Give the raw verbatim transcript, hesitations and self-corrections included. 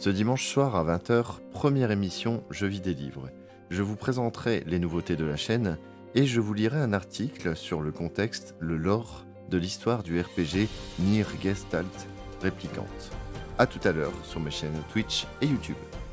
Ce dimanche soir à vingt heures, première émission Je vis des livres. Je vous présenterai les nouveautés de la chaîne et je vous lirai un article sur le contexte, le lore de l'histoire du R P G Nier Gestalt Replicant. A tout à l'heure sur mes chaînes Twitch et YouTube.